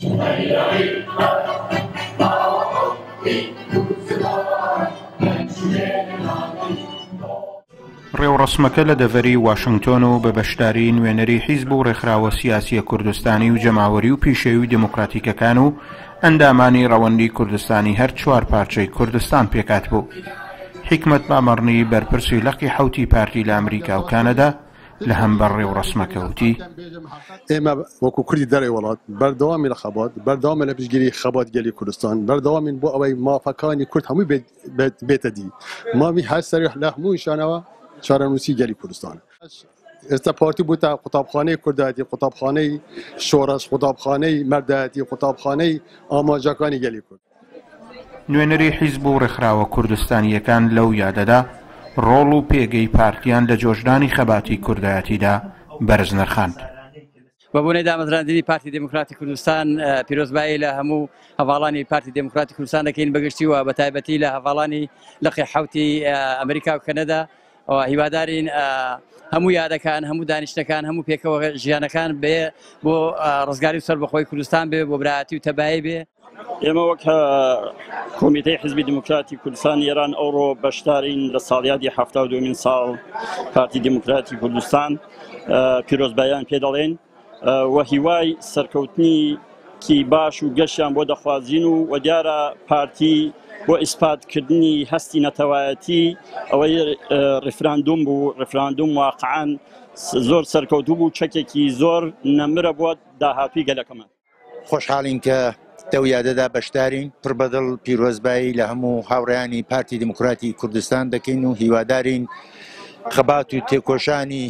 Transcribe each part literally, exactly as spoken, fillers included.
ڕێوڕسمەکە لە دەڤەری واشنگتۆن و بە بەشداری نوێنەری حیزب و ڕێکخراوە سیاسیە کوردستانی و جەماوەری و پیشەوی دموکراتیکەکان و ئەندامانی ڕەوەندی کوردستانی هەر چوار پارچەی کوردستان پێکات بوو. حکمت بامەڕنی بەرپرسی لەقی حوتی پارتی لە ئەمریکا و کانەدا لە هەمبەر ڕێوڕسمەکە وتی ئێمە وەکو کوردی دەرەوەی وڵات بەردەوامی لە خەبات بەردەوامە لە پشتگیری خەبات گەلی کوردستان بەردەوامین بۆ ئەوەی مافەکانی کورد هەمووی بێتە دی ماوی هەر سەریح لە هەموو شانەوە چارەنووسی گەلی کوردستان ئێستا پارتی بووتە قوتابخانەی کوردایەتی قوتابخانەی شۆڕش قوتابخانەی مەردایەتی قوتابخانەی ئاماژەکانی گەلی کورد. نوێنەری حیزب و ڕێکخراوە کوردستانیەکان لەو یادەدا ڕۆڵ و پێگەی پارتیان لە جۆشدانی خەباتی کوردایەتیدا بەرز نرخاند. بەبوونەی دامەزراندنی پارتی دموکراتی کوردستان پیرۆزبایی لە هەموو هەواڵانی پارتی دموکراتی کوردستان دەکەین بەگشتی و بە تایبەتی لە هەواڵانی لەقی حوتی ئەمریکا و کەنەدا هیوادارین هەموو یادەکان هەموو دانیشتەکان هەموو پێکەوە ژیانەکان بێ بۆ ڕزگاری و سەربەخۆی کوردستان بێ بۆ برایەتی و تەبایی بێ. ئێمە وەک کۆمیتەی حیزبی دموکراتی کوردستان ئێران ئەوڕۆ بەشدارین لە ساڵیادی هەفتاد و دووەمین ساڵ پارتی دموکراتی کوردستان پیرۆزبایان پێ دەڵێن و هیوای سەرکەوتنی کی باش و گەشتیان بۆ دەخوازین و وە دیارە پارتی بۆ ئیسپاتکردنی هەستی نەتەوایەتی ئەوەی ڕفراندوم بوو ڕفراندوم واقعان زۆر سەرکەوتوو بوو چەکێکی زۆر نەمرە بۆ داهاتووی گەلەکەمان. خۆشحاڵین کە تەو یادەدا بەشدارین پڕبەدڵ پیرۆزبایی لە هەموو هاوڕێیانی پارتی دموکراتی کوردستان دەکەین و هیوادارین خەبات و تێکۆشانی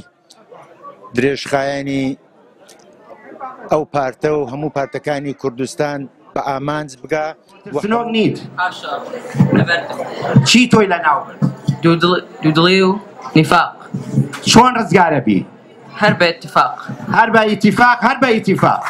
درێژخایانی ئەو پارتە و هەموو پارتەکانی کوردستان بە ئامانج بگا. سنۆک نیت چی تۆی لە ناو دوودڵی و نیفاق چۆن ڕزگارە بی هەر بە ئیتیفاق هەر بە ئیتیفاق هەر بە ئیتیفاق.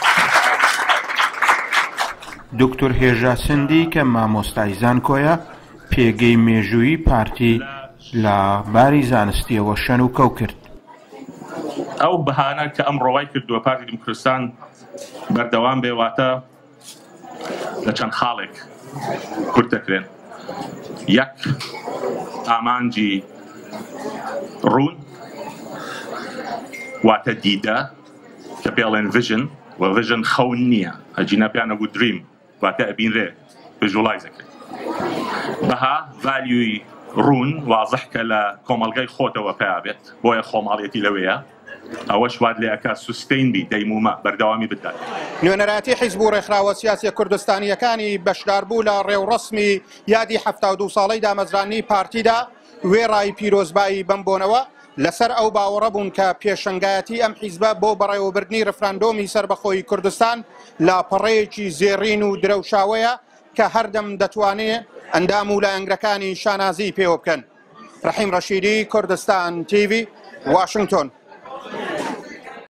دکتۆر هێژا سندی کە مامۆستای زانکۆیە پێگەی مێژووی پارتی لە باری زانستیەوە شەن و کەو کرد. ئەو بەهانە کە ئەم ڕۆوای کردووە پارتی دموکرستان بەردەوام بێواتە لە چەند خاڵێک کورت دەکرێن. یەک ئامانجی ڕوون واتە دیدە کە پێڵێن ڤژن و ڤژن خەون نییە هەجینە پیانە بوو دریم واتە ئەبینرێ ڤژوڵایز دەکرێت. بەها ڤالیوی ڕوون وازح کە لە کۆمەڵگەی خۆتەوە پێیابێت بۆیە خۆماڵیەتی لەوەیە ئەوەش واد لێ ئەکا سوستین بی دەیمومە بەردەوامی بدات. نوێنەراتی حیزب و ڕێکخراوە سیاسیە کوردستانیەکانی بەشداربوو لە ڕێوڕسمی یادی هەفتاد و دوو ساڵەی دامەزرانی پارتیدا وێڕای پیرۆزبایی بمبۆنەوە لەسەر ئەو باوەڕە بوون کە پێشنگایەتی ئەم حیزبە بۆ بەڕێوەبردنی ڕفراندۆمی سەربەخۆی کوردستان لاپەڕەیەکی زێڕین و درەوشاوەیە کە هەردەم دەتوانێت ئەندام و لایەنگرەکانی شانازی پێوە بکەن. ڕەحیم ڕەشیدی، کوردستان تیڤی، واشنگتۆن.